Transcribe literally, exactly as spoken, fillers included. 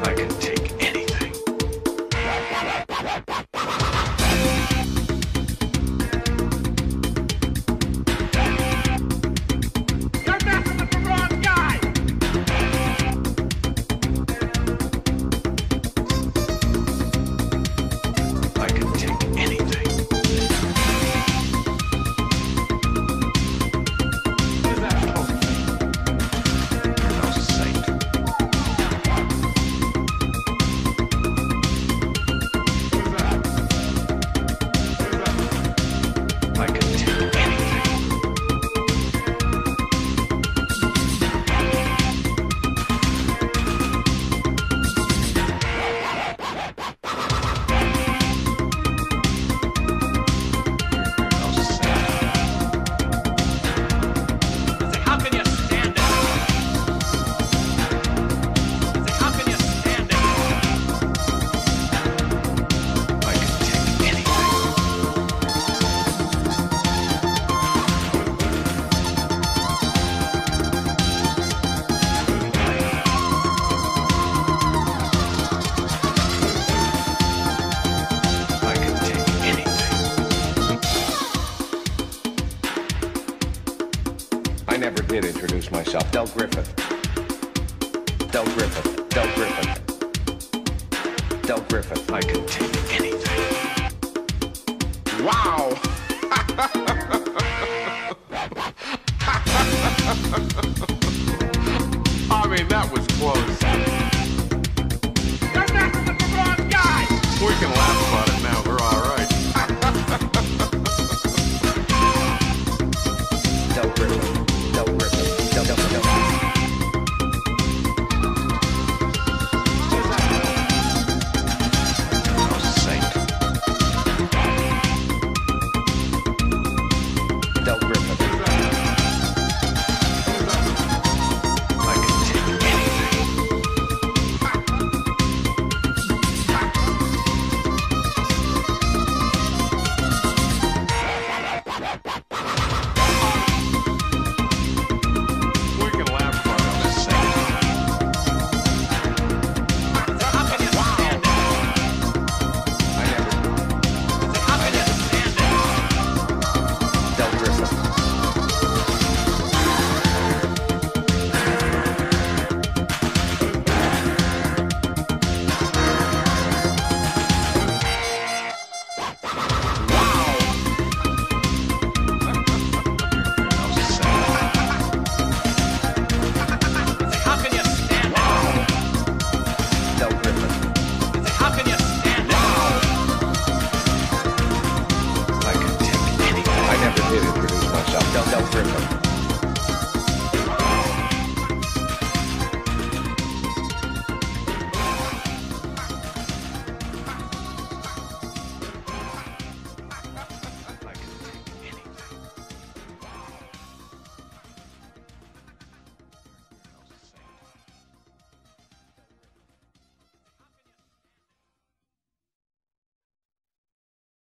I can take anything. You're messing with the wrong guy! I can take anything. What is that? Oh, You're no saint. what is that? What is that? I can take anything. You're no saint. How can you stand it? How can you stand it? I can take anything. I can take anything. I never did introduce myself. Del Griffith. Del Griffith. Del Griffith. Del Griffith. I can take anything. Wow! I mean, that was close. You're messing with the wrong guy! We can laugh about it now. We're all right. Del Griffith. Del Griffith. Del Del Del. You're no saint. Del Griffith. I can take anything. We can laugh about You're no saint. How can you stand it? it. I never. How can you stand it? Del Griffith. You're no saint. How can you stand it? Del Griffith. How can you stand it? I can take anything. I never did introduce myself. Del Del Griffith.